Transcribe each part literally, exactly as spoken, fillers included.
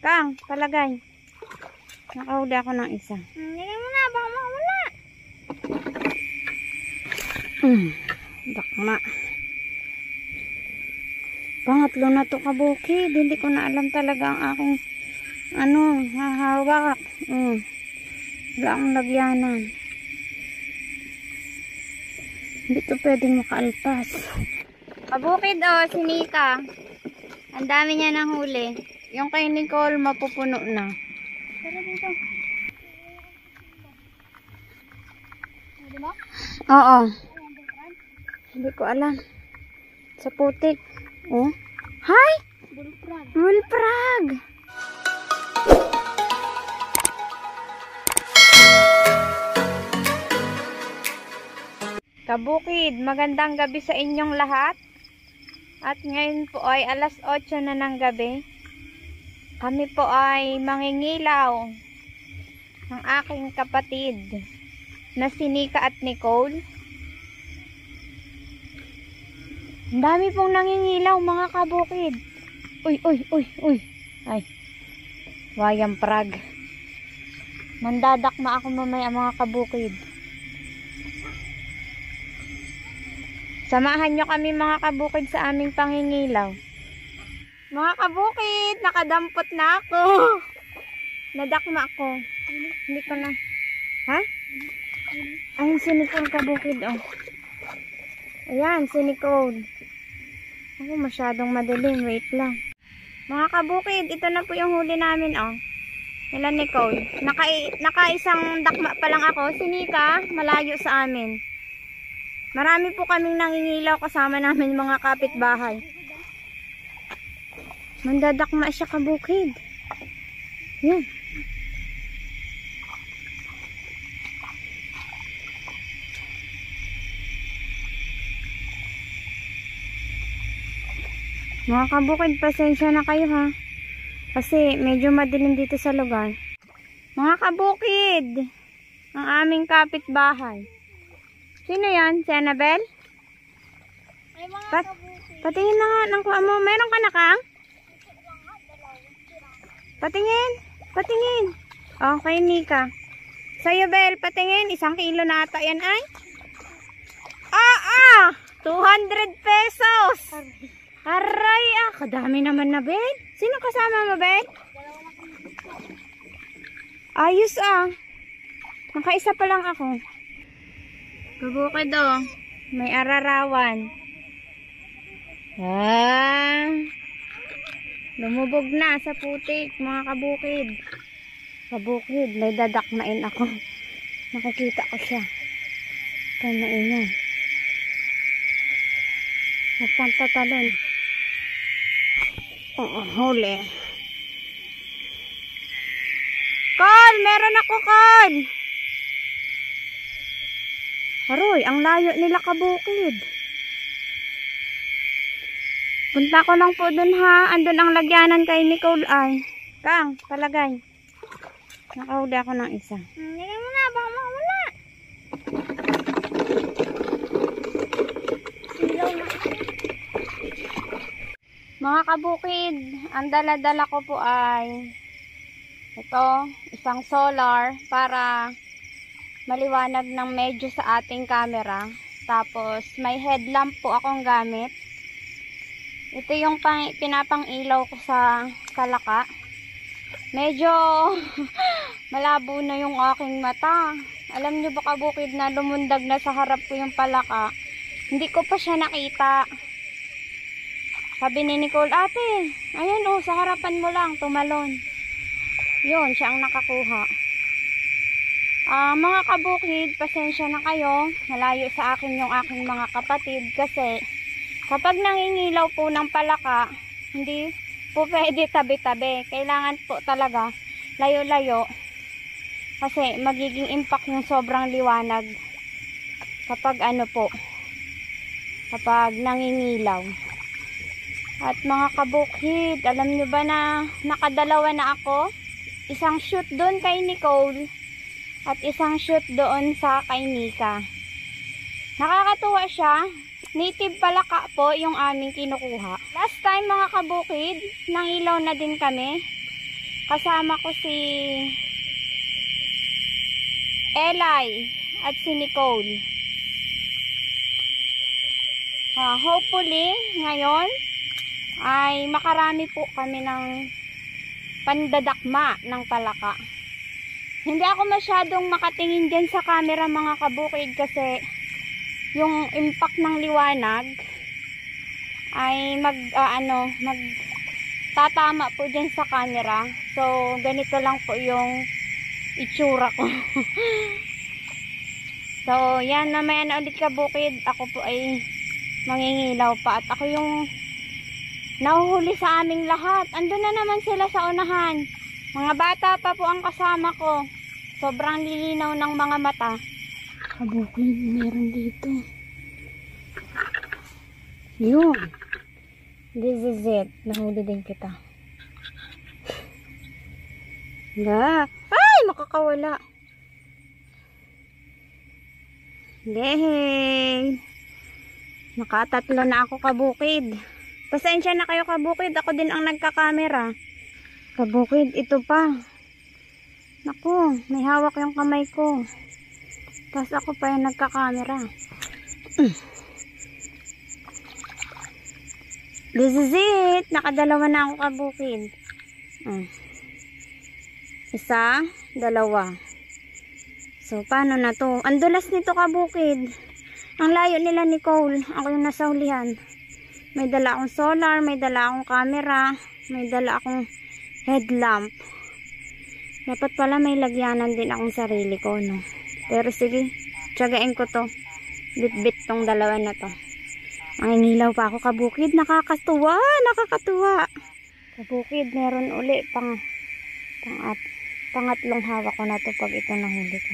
Kang, palagay. Nakahuli ako ng isa. Hindi mo na, baka makawala. Hmm, dakma. Pangatlo na to kabukid. Hindi ko na alam talaga ang aking ano, hahawak. Hmm. Wala akong lagyanan. Hindi to pwedeng makaalpas. Kabukid o, si Nika. Ang dami niya ng huli. Yung kay Nicole mapupuno na. Tara dito. Di ba? Oo. Hindi ko alam. Sa putik. Oh. Hi! Bullfrog. Bullfrog! Kabukid, magandang gabi sa inyong lahat. At ngayon po ay alas otso na ng gabi. Kami po ay mangingilaw ng aking kapatid na si Nika at Nicole. Ang dami pong nangingilaw mga kabukid. Uy, uy, uy, uy. Ay, wayang prag. Mandadakma ako mamaya mga kabukid. Samahan nyo kami mga kabukid sa aming pangingilaw. Mga kabukid, nakadampot na ako. Nadakma ako. Hindi ko na. Ha? Ayun si Nicole kabukid, oh. Ayan, si Nicole. Ako, masyadong madilim. Wait lang. Mga kabukid, ito na po yung huli namin, oh. Nila Nicole. Naka, naka-isang dakma pa lang ako. Si Nika, malayo sa amin. Marami po kaming nangingilaw kasama namin mga kapitbahay. Mandadakma siya kabukid. Yan. Mga kabukid, pasensya na kayo ha. Kasi medyo madilim dito sa lugar. Mga kabukid, ang aming kapitbahay. Sino yan? Si Annabelle? Ay, mga Pat kabukid. patingin na nga ng kuha mo. Meron ka na Kang? Patingin. Patingin. Okay, Nika. Sa'yo, Bel, patingin. Isang kilo na ata yan ay. Ah, ah! two hundred pesos! Aray, ah. Kadami naman na, Bel. Sino kasama mo, Bel? Ayos, ah. Nakaisa pa lang ako. Kabukid oh, may ararawan. Ah, lumubog na sa putik mga kabukid. Kabukid, may dadakmain ako. Nakikita ko siya. Kamain yan. Nagpantatalon. Oo, huli. Call! Meron ako, call! Aroy, ang layo nila kabukid. Punta ko lang po dun ha. Andun ang lagyanan kay Nicole ay. Kang, palagay. Nakahuli ako ng isa. Hindi mo na, baka makawala. Silaw na. Mga kabukid, ang dala-dala ko po ay ito, isang solar para maliwanag ng medyo sa ating camera. Tapos may headlamp po akong gamit. Ito yung pang, pinapang ilaw ko sa kalaka. Medyo malabo na yung aking mata. Alam nyo ba kabukid na lumundag na sa harap ko yung palaka. Hindi ko pa siya nakita. Sabi ni Nicole, ate, ayan oh, sa harapan mo lang, tumalon. Yun, siya ang nakakuha. Uh, mga kabukid, pasensya na kayo. Malayo sa akin yung aking mga kapatid kasi kapag nangingilaw po ng palaka, hindi po pwede tabi-tabi. Kailangan po talaga layo-layo kasi magiging impact yung sobrang liwanag kapag ano po, kapag nangingilaw. At mga kabukid, alam nyo ba na nakadalawa na ako? Isang shoot doon kay Nicole at isang shoot doon sa kay Nika. Nakakatuwa siya. Native palaka po yung aming kinukuha. Last time mga kabukid, nangilaw na din kami. kasama ko si Eli at si Nicole. Uh, hopefully, ngayon ay makarami po kami ng pandadakma ng palaka. Hindi ako masyadong makatingin dyan sa camera mga kabukid kasi yung impact ng liwanag ay mag uh, ano mag tatama po dyan sa camera. So ganito lang po yung itsura ko. So yan, mamaya na ulit kabukid. Ako po ay mangingilaw pa at ako yung nahuhuli sa aming lahat. Andun na naman sila sa unahan. Mga bata pa po ang kasama ko. Sobrang lilinaw ng mga mata. Kabukid, meron dito. Yun. This is it. Nahuli din kita. Ga. Ay! Makakawala. Yehey! Nakatatlo na ako kabukid. Pasensya na kayo kabukid. Ako din ang nagkakamera. Kabukid, ito pa. Naku, may hawak yung kamay ko. Tapos ako pa yung nagkakamera. This is it. Nakadalawa na ako kabukid. Isa, dalawa. So, paano na to? Ang dulas nito kabukid. Ang layo nila Nicole. Ako yung nasa hulihan. May dala akong solar, may dala akong camera, may dala akong headlamp. Dapat pala may lagyanan din akong sarili ko, no? Pero sige, tiyagain ko to. Bit-bit tong dalawa na to. Mangingilaw pa ako kabukid. Nakakatuwa, nakakatuwa. Kabukid, meron uli pang, pang at, pangatlong hawak ko na to pag ito nahuli ko.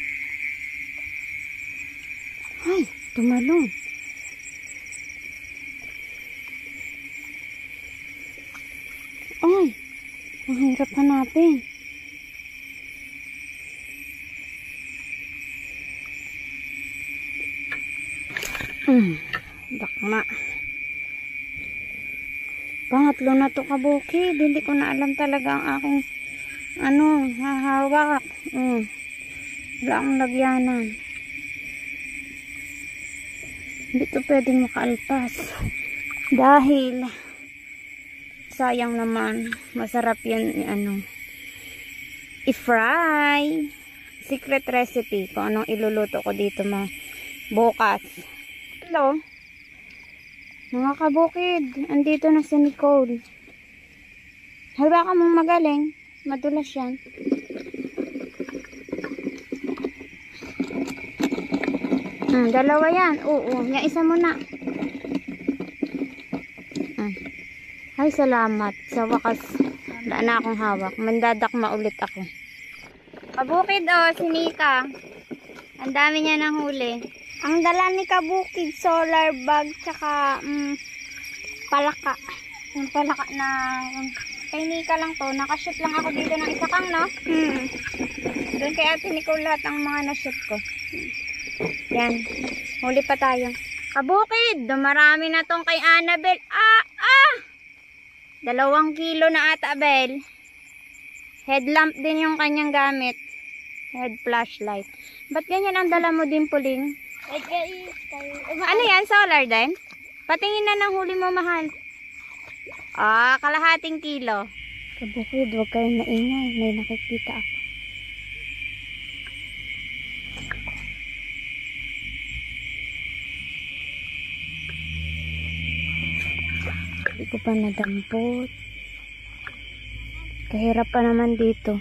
Ay, tumalon. Ay, ang hirap hanapin. Hmm, dakma. Pangatlo na to kabukid. Hindi ko na alam talaga ang aking ano, hahawak. Hmm. Wala akong lagyanan. Hindi to pwedeng makaalpas. Dahil sayang naman. Masarap yan ano, i-fry. Secret recipe kung anong iluluto ko dito mga bukas. Hello. Mga kabukid, andito na si Nicole. Halwa ka mong magaling. Madulas yan. Hmm, dalawa yan. Oo, yung isa muna. Hmm. Ay, salamat. Sa wakas, wala na akong hawak. Mandadakma ulit ako. Kabukid, oh, si Nika. Ang dami niya ng huli. Ang dala ni kabukid, solar bag, tsaka um, palaka. Yung palaka na kay Nika lang to. Nakashoot lang ako dito ng isa kang, no? Hmm. Doon kay Ate Nicole lahat ang mga nashoot ko. Yan. Huli pa tayo. Kabukid, dumarami na tong kay Annabel. Ah! Ah! Dalawang kilo na ata, Abel. Headlamp din yung kanyang gamit. Head flashlight. Ba't ganyan ang dala mo din, Puling? Ano yan? Solar din? Patingin na ng huli mo, mahal. Ah, kalahating kilo. Kabukid, huwag kayong maingay. May nakikita ako. Hindi ko pa nadampot. Kahirap pa naman dito.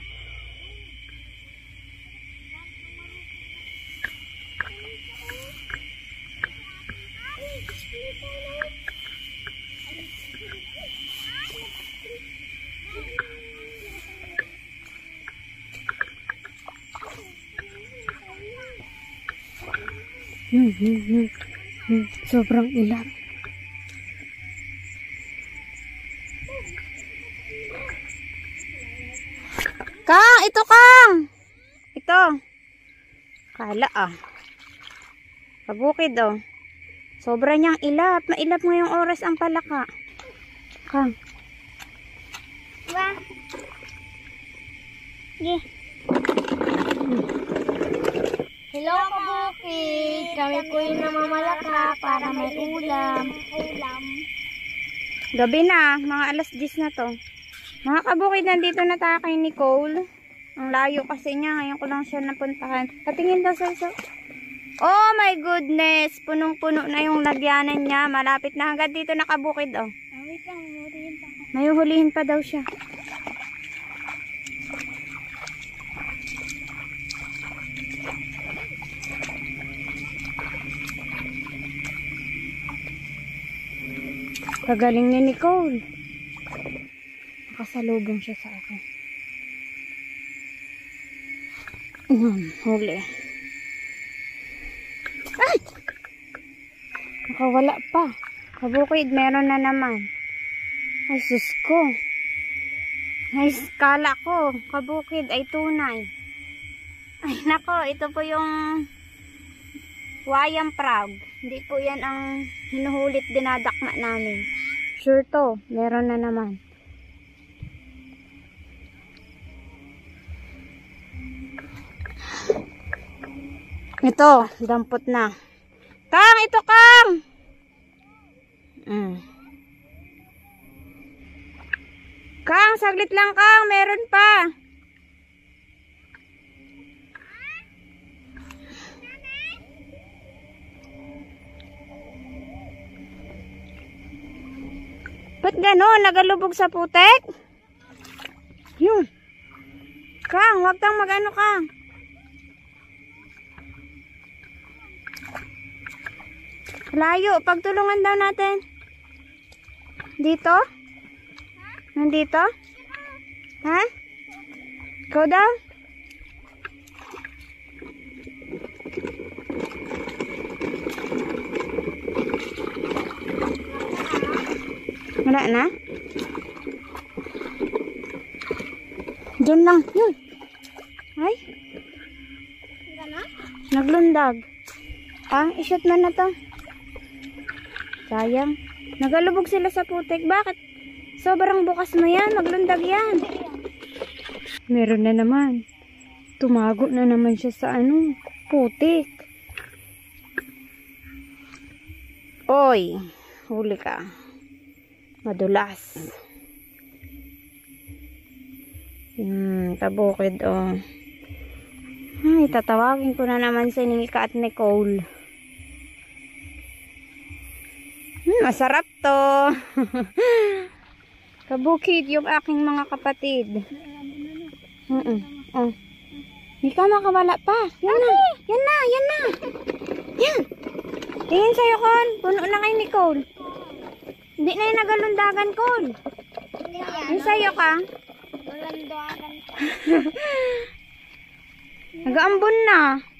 Hmm, hmm, hmm, hmm. Sobrang ilang. Kang, ito Kang. Ito. Kala ah. Kabukid oh. Sobra niyang ilap. Mailap ngayong oras ang palaka. Kang. Wah. Sige. Hello, kabukid. Kami po yung namamalaka para may ulam. Ulam. Gabi na, mga alas diyes na to. Mga kabukid, nandito na tayo kay Nicole. Ang layo kasi niya, ngayon ko lang siya napuntahan. Patingin daw sa iso. Oh my goodness, punong-puno na yung lagyanan niya. Malapit na hanggang dito na kabukid, oh. Ah, wait lang, hulihin pa ako. May hulihin pa daw siya. Kagaling ni Nicole. Nakasalubong siya sa akin. Hmm, huli. Ay! Nakawala pa. Kabukid, meron na naman. Ay, sus ko. Ay, skala ko. Kabukid ay tunay. Ay, nako. Ito po yung wayang frog. Hindi po yan ang hinuhulit dinadakma namin. Sure to. Meron na naman. Ito. Dampot na. Kang! Ito, Kang! Mm. Kang, saglit lang, Kang. Meron pa. Ba't gano'n? Nagalubog sa putek? Yun. Kang, wag kang mag-ano, Kang. Layo. Pagtulungan daw natin. Dito? Nandito? Ha? Ikaw daw? Wala na? Diyan lang. Yun. Ay. Hanggang na? Naglundag. Ah, i-shoot man na to. Sayang. Nagalubog sila sa putik. Bakit? Sobrang bukas mo yan. Maglundag yan. Meron na naman. Tumago na naman siya sa ano, putik. Oy, huli ka. Madulas. Hmm, tabukid oh. Ay, tatawagin ko na naman si Nika at Nicole. Hmm, masarap to. Kabukid yung aking mga kapatid. Uh -uh. Oh. Nika, makawala pa. Yan na, yan na, yan na. Yan. Tingin sa'yo, Kon. Puno na kay Nicole. Hindi na yung nagalundagan, Kon. Yung sa'yo ka. Walandagan. Nag-aambon na.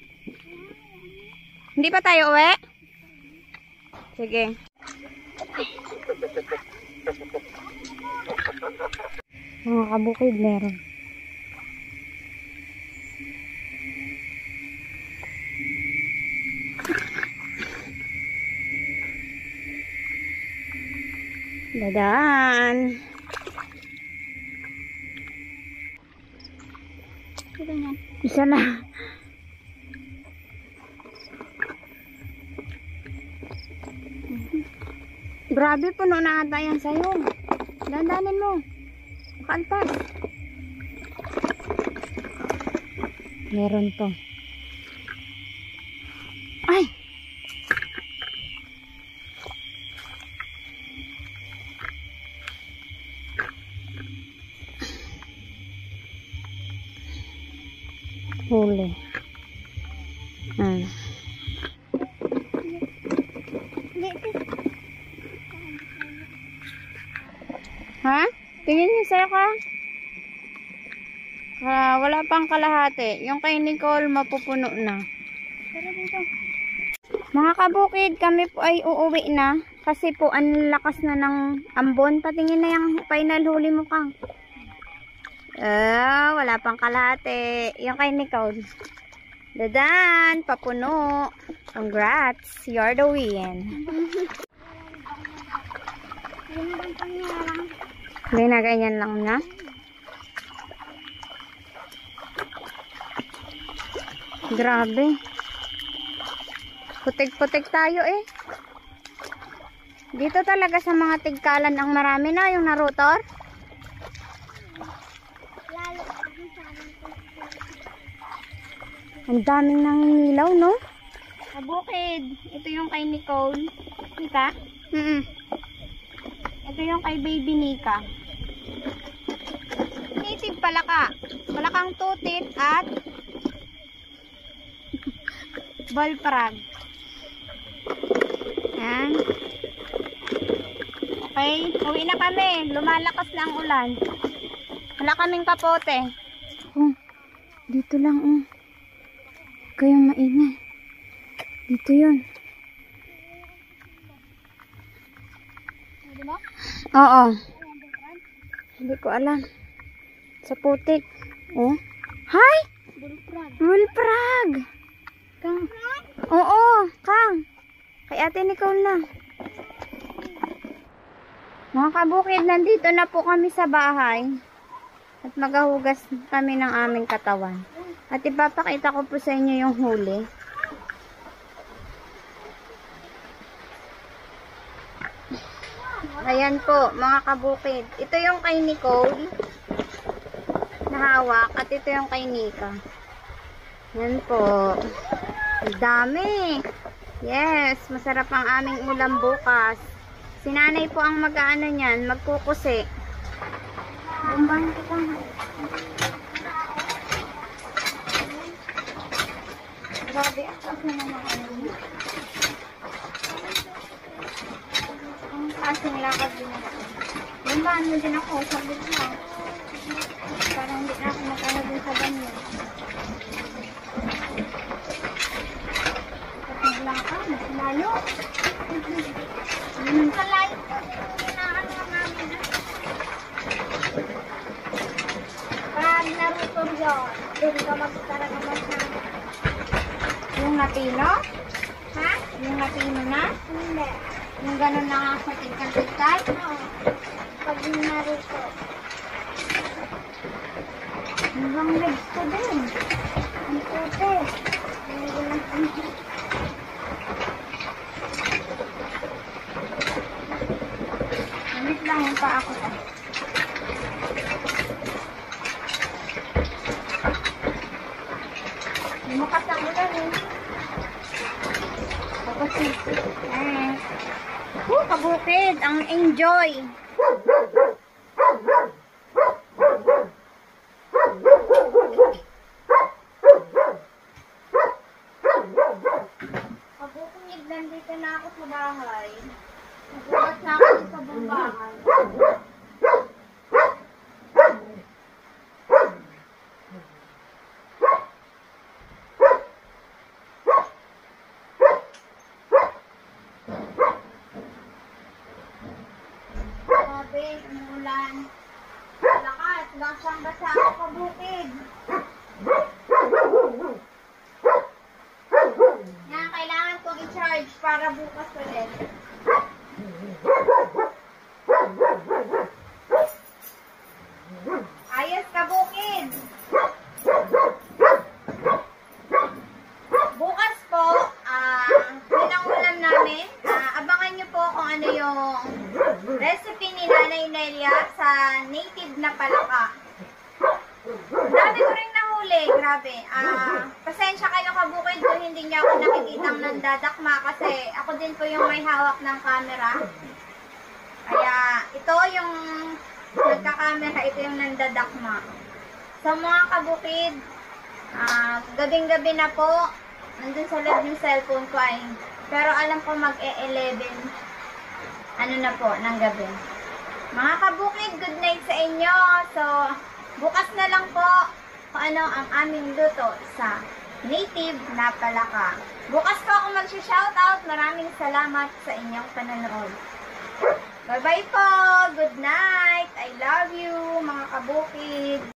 Hindi pa tayo uwi? Sige. Mga kabukid meron. Dadaan. Ito yan. Isa na. Grabe, puno na ata yan sa'yo. Dandanin mo. Makalpas. Meron to. Ay! Huli. Hmm. Ha? Tingin niyo sa'yo ka? Ah, wala pang kalahati. Yung kay Nicole mapupuno na. Mga kabukid, kami po ay uuwi na. Kasi po ang lakas na ng ambon. Patingin na yung final huli mo, Kang. Ah, wala pang kalahati. Yung kay Nicole. Dadan, papuno. Congrats, you're the win. Hindi na ganyan lang na. Grabe. Putik-putik tayo eh. Dito talaga sa mga tigkalan ang marami na yung narutor. Lalo din sa amin. Ang daming nangingilaw, no? Kabukid. Ito yung kay Nicole. Nika? Mm-mm. Ito yung kay Baby Nika. Native palaka. Palakang tutit at balprag. Yan. Okay. Uwi na kami. Lumalakas na ang ulan. Wala kaming kapote. Oh, dito lang, oh. Kayong maingay. Dito yun. Di ba? Oo. Hindi ko alam. Sa putik. Oh. Hi! Bulprag. Bullfrog! Kang. Oo, Kang. Kay Ate Nicole na. Mga kabukid, nandito na po kami sa bahay. At maghahugas kami ng aming katawan. At ipapakita ko po sa inyo yung huli. Ayan po, mga kabukid. Ito yung kay Nicole na hawak. At ito yung kay Nika. Yan po. Ang dami. Yes, masarap ang aming ulam bukas. Si nanay po ang mag-aano niyan, magkukusi. Bumbahan ko kang. Grabe, ang taas na naman ano. Ang taas ng lakad din ako. Bumbahan mo din ako, sabi ko. Parang hindi na ako mag-ano din sa banyo. Kapag lakad, mas lalo. Ang kalayo ko din na ano namin. Pag narutor yun, doon ka magtaraga masyado. Yung natino? Ha? Yung natino na? Hindi. Yung gano'n na nga sa tigkan-tigkan? Oo. Pag narutor. Hanggang legs ko din. Ang puti. Hindi ko lang pinto. Lamit lang yung paa ko. Lumakas ang ulan eh. Tapos eh. Woo, kabukid. Ang enjoy. Kabukid, nandito na ako sa bahay. Nagulat na ako sa bumbahan. Grabe, umulan. Lakas, basang-basa ako kabukid. Yan, kailangan kong i-charge para bukas ulit. Ayos ka, bukid. Bukas po, ah, yun ang ulam namin. Ah, abangan nyo po kung ano yung recipe ni Nanay Nelia sa native na palaka. Dami ko rin nahuli, grabe. Ah, pasensya kayo kabukid kung hindi niya ako nakikitang nandadakma kasi ako din po yung may hawak ng camera. Kaya ito yung nagka-camera, ito yung nandadakma. Sa mga kabukid, ah, gabing-gabi na po, nandun sa loob yung cellphone ko ay, pero alam ko mag-e-eleven, ano na po, ng gabi. Mga kabukid, good night sa inyo. So, bukas na lang po kung ano ang aming luto sa native na palaka. Bukas po ako mag-shoutout. Maraming salamat sa inyong panonood. Bye-bye po. Good night. I love you, mga kabukid.